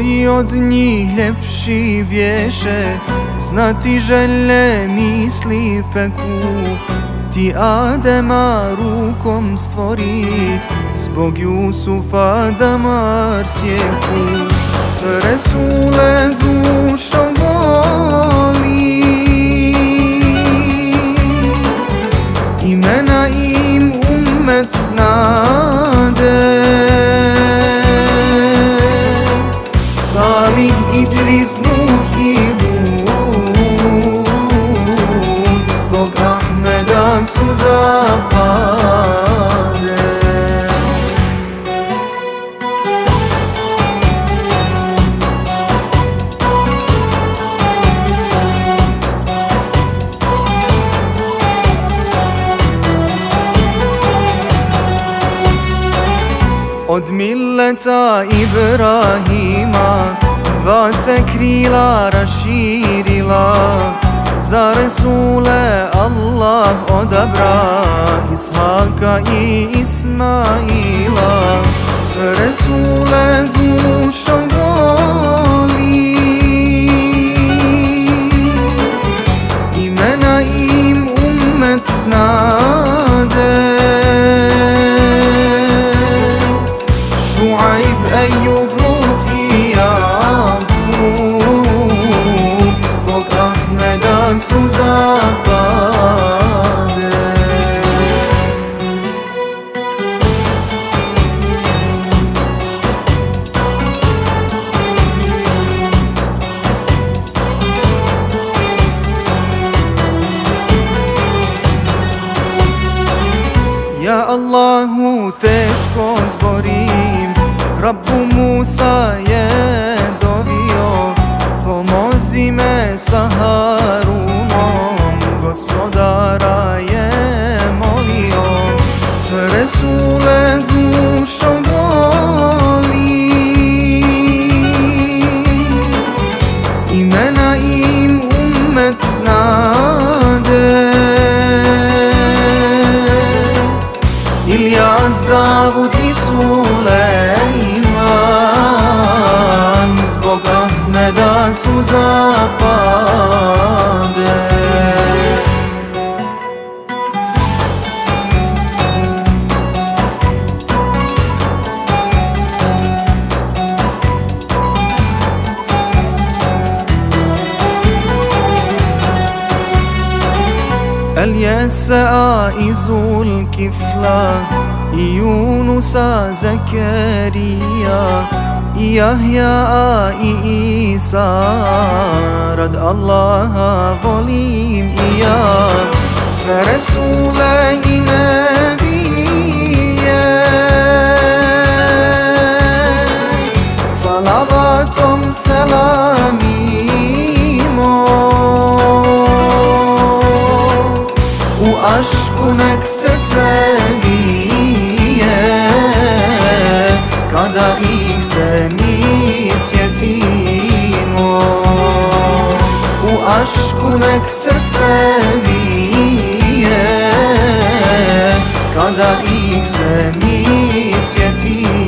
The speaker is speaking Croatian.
Mnogi od njih ljepši bješe, znati želje misli peku. Ti Adema rukom stvori, zbog Jusufa Damar sjeku. Sve Resule dušom voli, imena im ummet znade. Salih, Idris, Nuh i Hud, zbog Ahmeda su zapade. Od milleta Ibrahima dva se krila raširila, za Resule Allah odabra Ishaka i Ismaila. Sve Resule dušom voli, imena im ummet znade. Šuajb, Ejub, Lut i Jakub, zbog Ahmeda su zapade. Ja Allahu teško zborim, Rabbu Musa je dovio, pomozi me sa Harunom, Gospodara je molio. Sve Resule dušom voli, imena im ummet znade. Ilyas, Davud i Sulejman, zbog Ahmeda su zapade. Eljesa'a i Zulkifla, i Yunusa, Zakarija, i Jahja'a i Isa, rad Allaha volim i ja. Sve Resule i Nebije, salavatom selamimo. U ašku nek srce bije, kada ih se mi sjetimo. U ašku nek srce bije, kada ih se mi sjetimo.